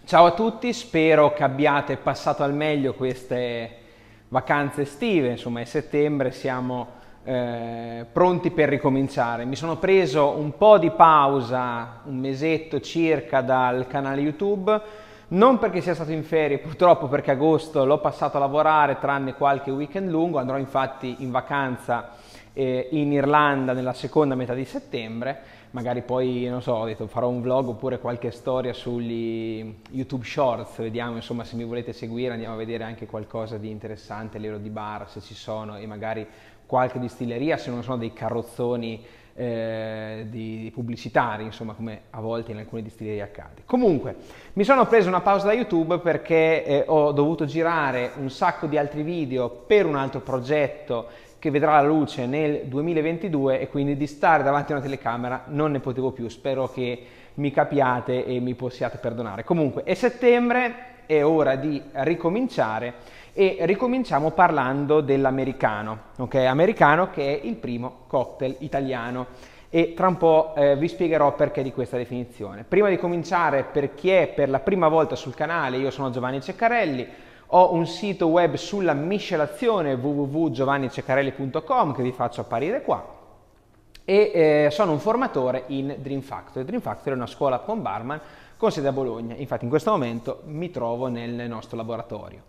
Ciao a tutti, spero che abbiate passato al meglio queste vacanze estive, insomma è settembre, siamo pronti per ricominciare. Mi sono preso un po' di pausa, un mesetto circa dal canale YouTube, non perché sia stato in ferie, purtroppo perché agosto l'ho passato a lavorare tranne qualche weekend lungo, andrò infatti in vacanza in Irlanda nella seconda metà di settembre. Magari poi, non so, ho detto farò un vlog oppure qualche storia sugli YouTube Shorts, vediamo insomma se mi volete seguire, andiamo a vedere anche qualcosa di interessante, l'ero di bar se ci sono e magari qualche distilleria se non sono dei carrozzoni di pubblicitari, insomma come a volte in alcune distillerie accade. Comunque, mi sono preso una pausa da YouTube perché ho dovuto girare un sacco di altri video per un altro progetto che vedrà la luce nel 2022 e quindi di stare davanti a una telecamera non ne potevo più. Spero che mi capiate e mi possiate perdonare. Comunque è settembre, è ora di ricominciare e ricominciamo parlando dell'americano, ok? Americano che è il primo cocktail italiano e tra un po' vi spiegherò perché di questa definizione. Prima di cominciare, per chi è per la prima volta sul canale, io sono Giovanni Ceccarelli. Ho un sito web sulla miscelazione www.giovanniceccarelli.com che vi faccio apparire qua e sono un formatore in Dream Factory. Dream Factory è una scuola con barman con sede a Bologna, infatti in questo momento mi trovo nel nostro laboratorio.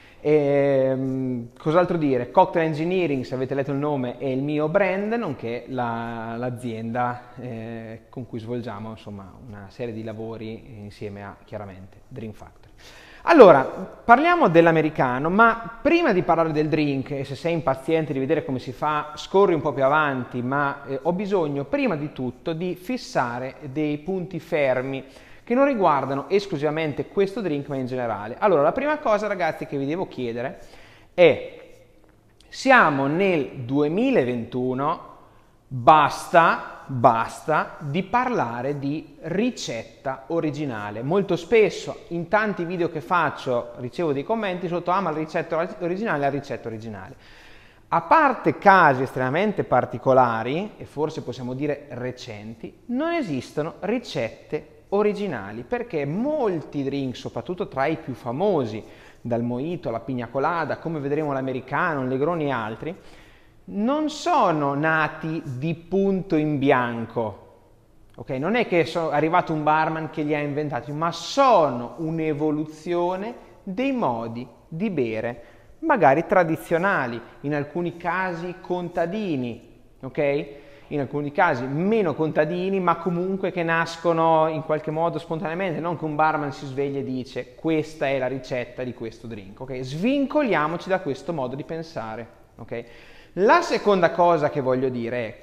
Cos'altro dire? Cocktail Engineering, se avete letto il nome, è il mio brand, nonché l'azienda con cui svolgiamo insomma, una serie di lavori insieme a chiaramente Dream Factory. Allora, parliamo dell'americano, ma prima di parlare del drink, e se sei impaziente di vedere come si fa, scorri un po' più avanti, ma ho bisogno prima di tutto di fissare dei punti fermi che non riguardano esclusivamente questo drink, ma in generale. Allora, la prima cosa, ragazzi, che vi devo chiedere è: siamo nel 2021, basta di parlare di ricetta originale. Molto spesso in tanti video che faccio ricevo dei commenti sotto: ma la ricetta originale, la ricetta originale. A parte casi estremamente particolari, e forse possiamo dire recenti, non esistono ricette originali, perché molti drink, soprattutto tra i più famosi, dal mojito alla pina colada, come vedremo l'americano, il Negroni e altri, non sono nati di punto in bianco, ok? Non è che è arrivato un barman che li ha inventati, ma sono un'evoluzione dei modi di bere, magari tradizionali, in alcuni casi contadini, ok? In alcuni casi meno contadini, ma comunque che nascono in qualche modo spontaneamente, non che un barman si sveglia e dice questa è la ricetta di questo drink, ok? Svincoliamoci da questo modo di pensare, ok? La seconda cosa che voglio dire è: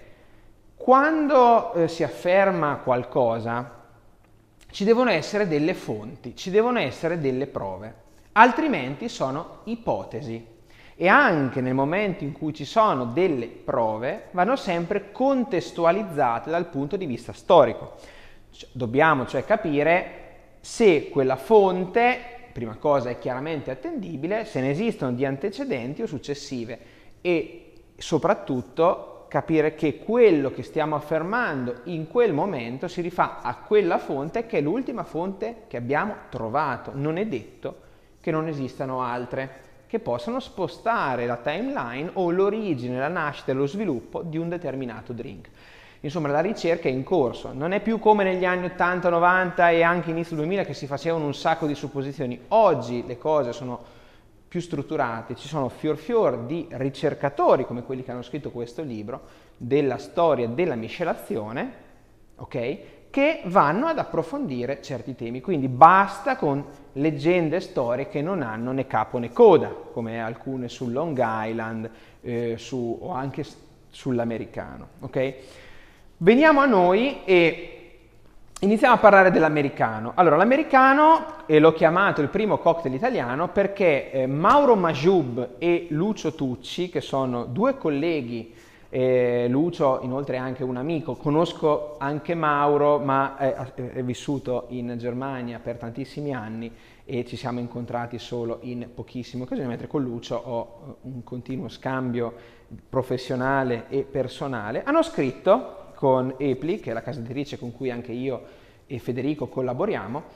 quando si afferma qualcosa ci devono essere delle fonti, ci devono essere delle prove, altrimenti sono ipotesi. E anche nel momento in cui ci sono delle prove vanno sempre contestualizzate dal punto di vista storico. Dobbiamo cioè capire se quella fonte, prima cosa, è chiaramente attendibile, se ne esistono di antecedenti o successive e soprattutto capire che quello che stiamo affermando in quel momento si rifà a quella fonte che è l'ultima fonte che abbiamo trovato. Non è detto che non esistano altre che possano spostare la timeline o l'origine, la nascita e lo sviluppo di un determinato drink. Insomma, la ricerca è in corso, non è più come negli anni 80, 90 e anche inizio 2000 che si facevano un sacco di supposizioni. Oggi le cose sono più strutturate, ci sono fior di ricercatori come quelli che hanno scritto questo libro della storia della miscelazione, ok? Che vanno ad approfondire certi temi, quindi basta con leggende e storie che non hanno né capo né coda, come alcune sul Long Island o anche sull'americano, ok? Veniamo a noi e iniziamo a parlare dell'americano. Allora, l'americano l'ho chiamato il primo cocktail italiano perché Mauro Majub e Lucio Tucci, che sono due colleghi, Lucio inoltre è anche un amico, conosco anche Mauro, ma è vissuto in Germania per tantissimi anni e ci siamo incontrati solo in pochissime occasioni, mentre con Lucio ho un continuo scambio professionale e personale. Hanno scritto con Epli, che è la casa editrice con cui anche io e Federico collaboriamo,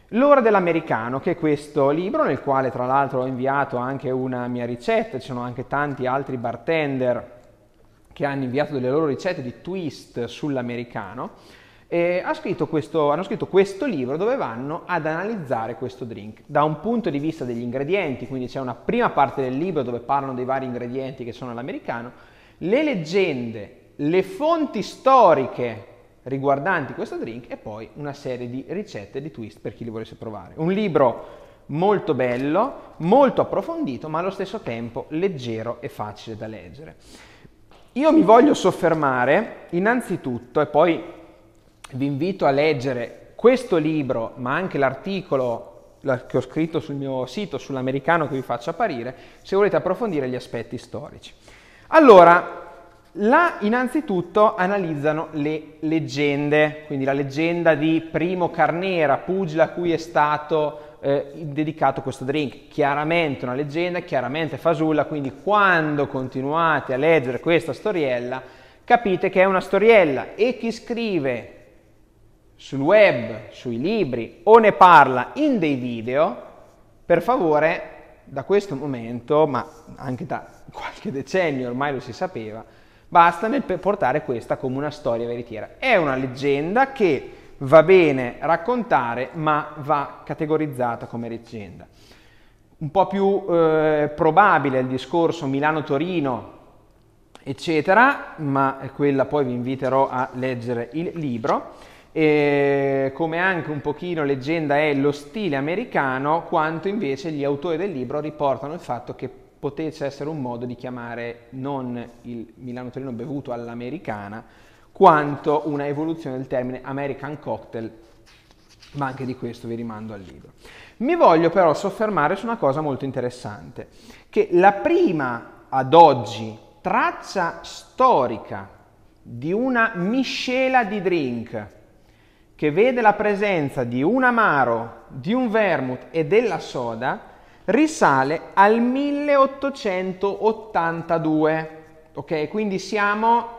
L'ora dell'americano, che è questo libro nel quale tra l'altro ho inviato anche una mia ricetta, ci sono anche tanti altri bartender che hanno inviato delle loro ricette di twist sull'americano, e hanno scritto questo libro dove vanno ad analizzare questo drink da un punto di vista degli ingredienti, quindi c'è una prima parte del libro dove parlano dei vari ingredienti che sono all'americano, le leggende, le fonti storiche riguardanti questo drink e poi una serie di ricette di twist per chi li volesse provare. Un libro molto bello, molto approfondito, ma allo stesso tempo leggero e facile da leggere. Io mi voglio soffermare innanzitutto, e poi vi invito a leggere questo libro, ma anche l'articolo che ho scritto sul mio sito sull'americano che vi faccio apparire, se volete approfondire gli aspetti storici. Allora, là innanzitutto analizzano le leggende, quindi la leggenda di Primo Carnera, pugile a cui è stato dedicato questo drink. Chiaramente una leggenda, chiaramente fasulla, quindi quando continuate a leggere questa storiella capite che è una storiella, e chi scrive sul web, sui libri o ne parla in dei video, per favore, da questo momento, ma anche da qualche decennio ormai lo si sapeva, basta nel portare questa come una storia veritiera. È una leggenda che va bene raccontare, ma va categorizzata come leggenda. Un po' più probabile è il discorso Milano-Torino, eccetera, ma quella poi vi inviterò a leggere il libro. E come anche un pochino leggenda è lo stile americano, quanto invece gli autori del libro riportano il fatto che potesse essere un modo di chiamare non il Milano-Torino bevuto all'americana, quanto una evoluzione del termine American Cocktail, ma anche di questo vi rimando al libro. Mi voglio però soffermare su una cosa molto interessante, che la prima ad oggi traccia storica di una miscela di drink che vede la presenza di un amaro, di un vermouth e della soda, risale al 1882, ok? Quindi siamo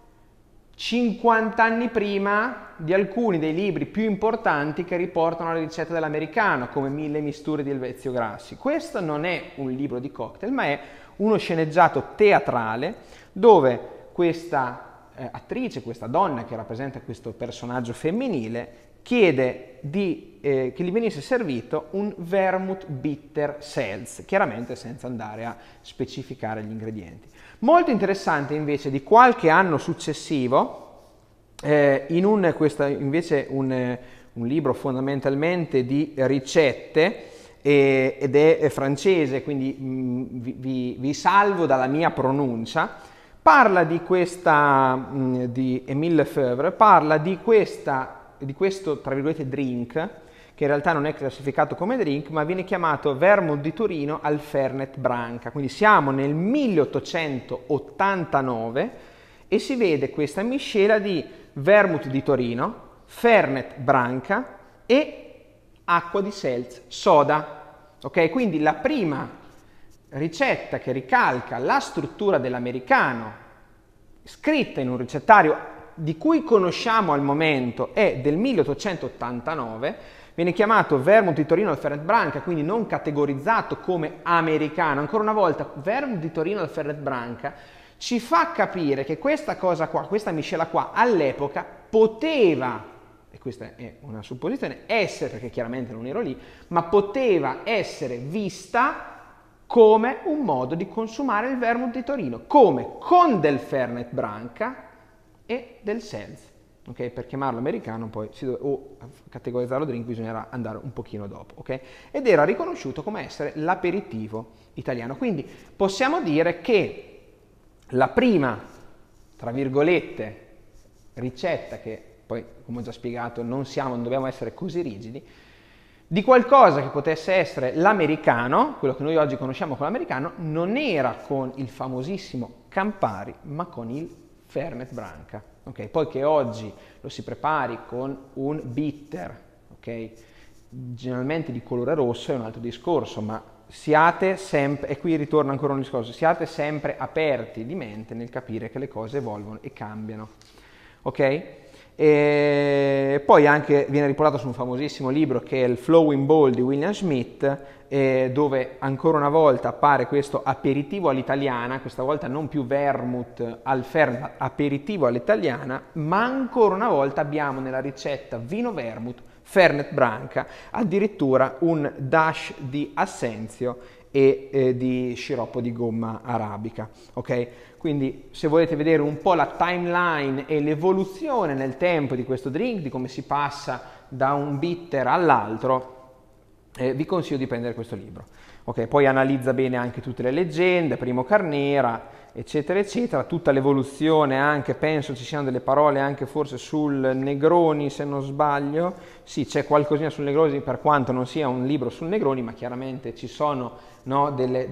50 anni prima di alcuni dei libri più importanti che riportano la ricetta dell'americano, come 1000 misture di Elvezio Grassi. Questo non è un libro di cocktail, ma è uno sceneggiato teatrale dove questa attrice, questa donna che rappresenta questo personaggio femminile, chiede che gli venisse servito un vermouth bitter seltz, chiaramente senza andare a specificare gli ingredienti. Molto interessante invece di qualche anno successivo, invece un libro fondamentalmente di ricette, ed è francese, quindi vi salvo dalla mia pronuncia. Parla di questa, di Émile Lefebvre, parla di questo, tra virgolette, drink, che in realtà non è classificato come drink, ma viene chiamato vermouth di Torino al Fernet Branca. Quindi siamo nel 1889 e si vede questa miscela di vermouth di Torino, Fernet Branca e acqua di seltz, soda. Ok? Quindi la prima ricetta che ricalca la struttura dell'americano, scritta in un ricettario di cui conosciamo al momento, è del 1889, viene chiamato vermouth di Torino al Fernet Branca, quindi non categorizzato come americano. Ancora una volta, vermouth di Torino al Fernet Branca ci fa capire che questa cosa qua, questa miscela qua, all'epoca poteva, e questa è una supposizione, essere, perché chiaramente non ero lì, ma poteva essere vista come un modo di consumare il vermouth di Torino, come con del Fernet Branca e del seltz, ok? Per chiamarlo americano poi o categorizzarlo drink bisognerà andare un pochino dopo, ok? Ed era riconosciuto come essere l'aperitivo italiano. Quindi possiamo dire che la prima, tra virgolette, ricetta, che poi come ho già spiegato non dobbiamo essere così rigidi, di qualcosa che potesse essere l'americano, quello che noi oggi conosciamo come l'americano, non era con il famosissimo Campari, ma con il Fernet Branca. Okay? Poi che oggi lo si prepari con un bitter, okay? Generalmente di colore rosso, è un altro discorso, ma siate sempre, e qui ritorna ancora un discorso, siate sempre aperti di mente nel capire che le cose evolvono e cambiano. Ok? E poi anche viene riportato su un famosissimo libro che è il Flowing Bowl di William Smith, dove ancora una volta appare questo aperitivo all'italiana, questa volta non più vermouth al Fernet, aperitivo all'italiana, ma ancora una volta abbiamo nella ricetta vino vermouth, Fernet Branca, addirittura un dash di assenzio e di sciroppo di gomma arabica, ok? Quindi se volete vedere un po' la timeline e l'evoluzione nel tempo di questo drink, di come si passa da un bitter all'altro, vi consiglio di prendere questo libro. Okay, poi analizza bene anche tutte le leggende, Primo Carnera, eccetera, eccetera, tutta l'evoluzione anche, penso ci siano delle parole anche forse sul Negroni, se non sbaglio. Sì, c'è qualcosina sul Negroni, per quanto non sia un libro sul Negroni, ma chiaramente ci sono, no,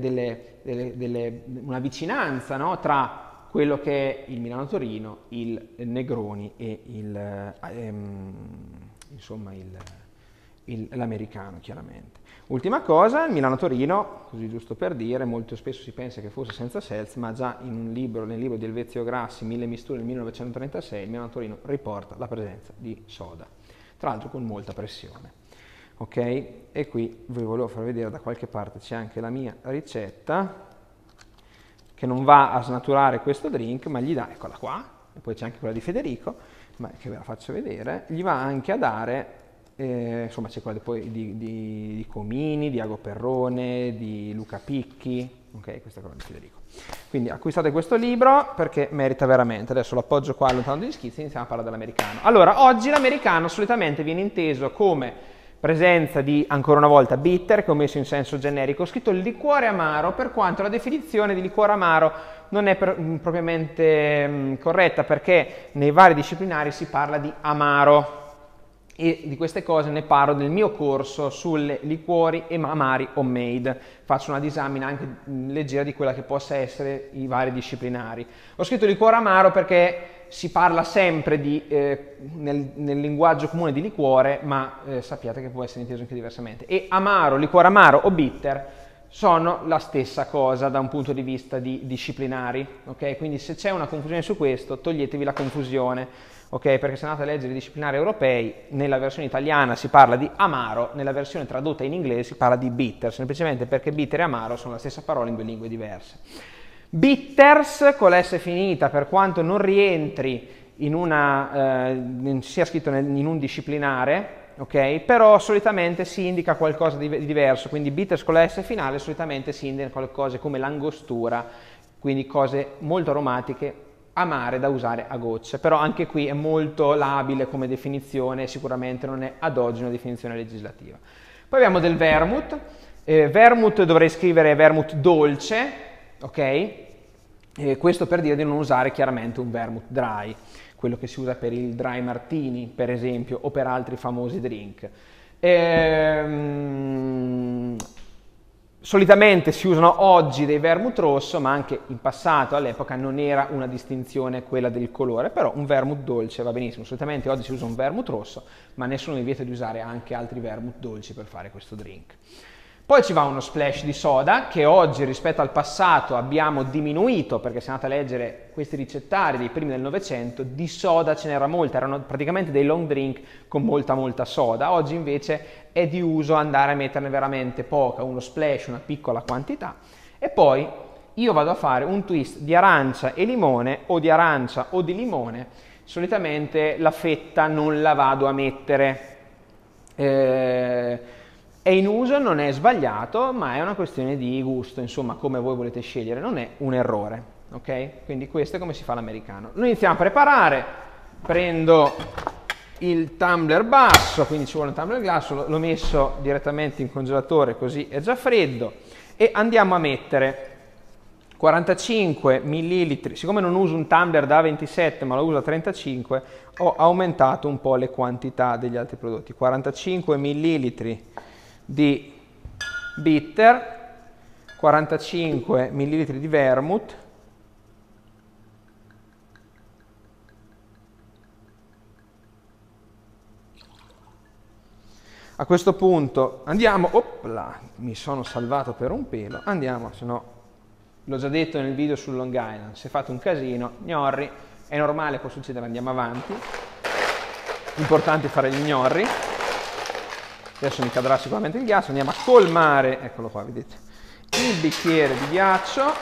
una vicinanza, no, tra quello che è il Milano-Torino, il Negroni e l'americano, chiaramente. Ultima cosa, il Milano-Torino, così giusto per dire, molto spesso si pensa che fosse senza seltz, ma già in un libro, nel libro di Elvezio Grassi, 1000 misture del 1936, il Milano-Torino riporta la presenza di soda, tra l'altro con molta pressione. Ok? E qui vi volevo far vedere, da qualche parte c'è anche la mia ricetta, che non va a snaturare questo drink, ma gli dà, eccola qua, e poi c'è anche quella di Federico, ma che ve la faccio vedere, gli va anche a dare... insomma c'è quella poi di Comini, di Ago Perrone, di Luca Picchi, ok, questa è quella di Federico. Quindi acquistate questo libro perché merita veramente. Adesso lo appoggio qua lontano dagli schizzi e iniziamo a parlare dell'americano. Allora, oggi l'americano solitamente viene inteso come presenza di, ancora una volta, bitter, che ho messo in senso generico. Ho scritto liquore amaro, per quanto la definizione di liquore amaro non è propriamente corretta, perché nei vari disciplinari si parla di amaro. E di queste cose ne parlo nel mio corso sulle liquori e amari homemade. Faccio una disamina anche leggera di quella che possa essere i vari disciplinari. Ho scritto liquore amaro perché si parla sempre di, nel linguaggio comune di liquore, ma sappiate che può essere inteso anche diversamente. E amaro, liquore amaro o bitter sono la stessa cosa da un punto di vista di disciplinari. Okay? Quindi se c'è una confusione su questo, toglietevi la confusione. Ok, perché se andate a leggere i disciplinari europei, nella versione italiana si parla di amaro, nella versione tradotta in inglese si parla di bitter, semplicemente perché bitter e amaro sono la stessa parola in due lingue diverse. Bitters con l'S finita, per quanto non rientri in una, sia scritto in un disciplinare, ok, però solitamente si indica qualcosa di diverso, quindi bitters con la S finale solitamente si indica qualcosa come l'angostura, quindi cose molto aromatiche, amare da usare a gocce, però anche qui è molto labile come definizione, sicuramente non è ad oggi una definizione legislativa. Poi abbiamo del vermouth, vermouth dovrei scrivere vermouth dolce, ok? Questo per dire di non usare chiaramente un vermouth dry, quello che si usa per il dry martini per esempio o per altri famosi drink. Solitamente si usano oggi dei vermouth rosso, ma anche in passato, all'epoca, non era una distinzione quella del colore, però un vermouth dolce va benissimo. Solitamente oggi si usa un vermouth rosso, ma nessuno vi vieta di usare anche altri vermouth dolci per fare questo drink. Poi ci va uno splash di soda, che oggi rispetto al passato abbiamo diminuito, perché se andate a leggere questi ricettari dei primi del Novecento, di soda ce n'era molta, erano praticamente dei long drink con molta soda. Oggi invece è di uso andare a metterne veramente poca, uno splash, una piccola quantità. E poi io vado a fare un twist di arancia e limone, o di arancia o di limone. Solitamente la fetta non la vado a mettere. È in uso, non è sbagliato, ma è una questione di gusto, insomma, come voi volete scegliere, non è un errore, ok? Quindi questo è come si fa l'americano. Noi iniziamo a preparare, prendo il tumbler basso, quindi ci vuole un tumbler basso, l'ho messo direttamente in congelatore così è già freddo, e andiamo a mettere 45 ml, siccome non uso un tumbler da 27 ma lo uso a 35, ho aumentato un po' le quantità degli altri prodotti, 45 ml di bitter, 45 ml di vermouth, a questo punto andiamo, opla, mi sono salvato per un pelo, andiamo, se no l'ho già detto nel video sul Long Island, se fate un casino, gnorri, è normale, può succedere, andiamo avanti. Importante fare gli gnorri. Adesso mi cadrà sicuramente il ghiaccio, andiamo a colmare, eccolo qua, vedete, il bicchiere di ghiaccio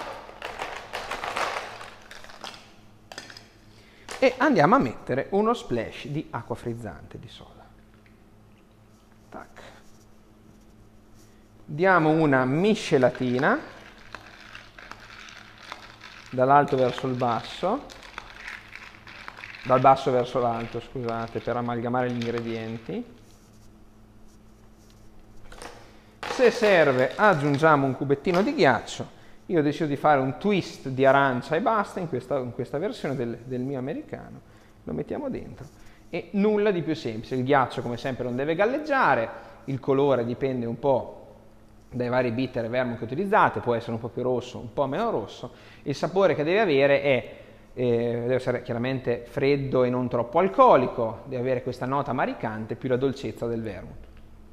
e andiamo a mettere uno splash di acqua frizzante di soda. Tac. Diamo una miscelatina dall'alto verso il basso, dal basso verso l'alto, scusate, per amalgamare gli ingredienti. Se serve aggiungiamo un cubettino di ghiaccio. Io ho deciso di fare un twist di arancia e basta in questa versione del mio americano. Lo mettiamo dentro e nulla di più semplice. Il ghiaccio come sempre non deve galleggiare, il colore dipende un po' dai vari bitter e vermouth che utilizzate, può essere un po' più rosso, un po' meno rosso. Il sapore che deve avere deve essere chiaramente freddo e non troppo alcolico, deve avere questa nota maricante più la dolcezza del vermouth.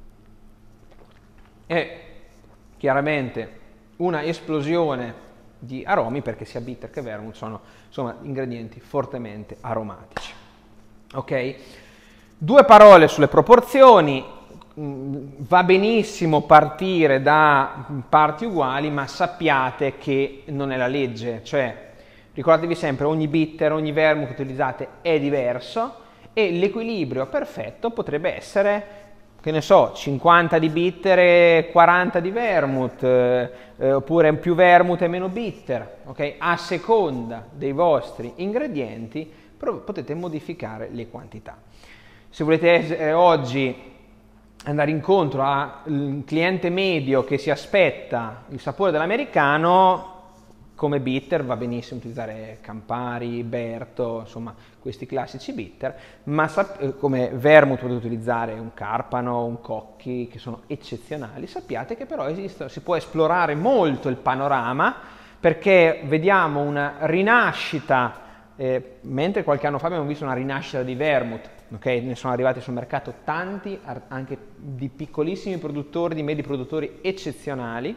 E chiaramente una esplosione di aromi perché sia bitter che vermouth sono insomma ingredienti fortemente aromatici. Ok? Due parole sulle proporzioni. Va benissimo partire da parti uguali, ma sappiate che non è la legge, cioè ricordatevi sempre ogni bitter, ogni vermouth che utilizzate è diverso e l'equilibrio perfetto potrebbe essere, che ne so, 50 di bitter e 40 di vermouth, oppure più vermouth e meno bitter, ok? A seconda dei vostri ingredienti potete modificare le quantità. Se volete oggi andare incontro al cliente medio che si aspetta il sapore dell'americano, come bitter va benissimo utilizzare Campari, Berto, insomma questi classici bitter, ma come vermouth potete utilizzare un Carpano, un Cocchi, che sono eccezionali. Sappiate che però si può esplorare molto il panorama, perché vediamo una rinascita, mentre qualche anno fa abbiamo visto una rinascita di vermouth, okay? Ne sono arrivati sul mercato tanti, anche di piccolissimi produttori, di medi produttori eccezionali,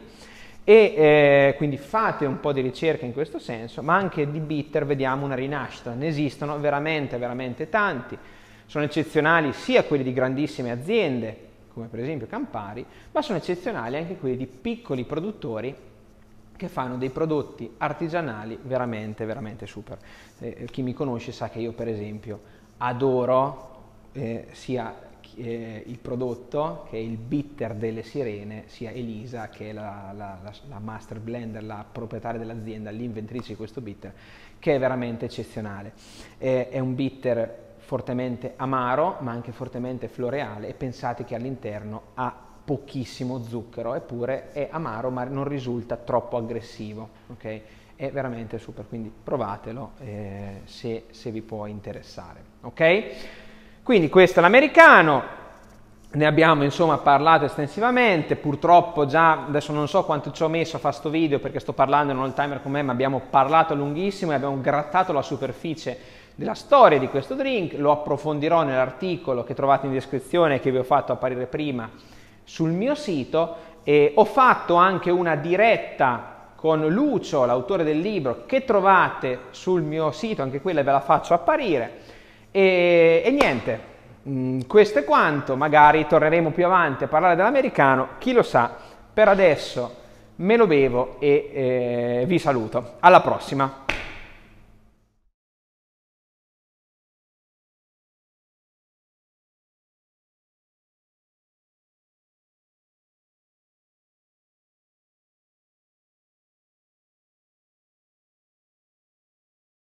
e quindi fate un po' di ricerca in questo senso, ma anche di bitter vediamo una rinascita, ne esistono veramente veramente tanti, sono eccezionali sia quelli di grandissime aziende come per esempio Campari, ma sono eccezionali anche quelli di piccoli produttori che fanno dei prodotti artigianali veramente veramente super. Chi mi conosce sa che io per esempio adoro sia il prodotto, che è il bitter delle sirene, sia Elisa, che è la master blender, la proprietaria dell'azienda, l'inventrice di questo bitter, che è veramente eccezionale. È un bitter fortemente amaro, ma anche fortemente floreale, e pensate che all'interno ha pochissimo zucchero, eppure è amaro ma non risulta troppo aggressivo, ok? È veramente super, quindi provatelo se vi può interessare, ok? Quindi questo è l'americano, ne abbiamo insomma parlato estensivamente, purtroppo già adesso non so quanto ci ho messo a fare sto video perché sto parlando in un old timer con me, ma abbiamo parlato lunghissimo e abbiamo grattato la superficie della storia di questo drink, lo approfondirò nell'articolo che trovate in descrizione, che vi ho fatto apparire prima sul mio sito, e ho fatto anche una diretta con Lucio, l'autore del libro, che trovate sul mio sito, anche quella ve la faccio apparire. E niente, questo è quanto, magari torneremo più avanti a parlare dell'americano, chi lo sa. Per adesso me lo bevo e vi saluto. Alla prossima!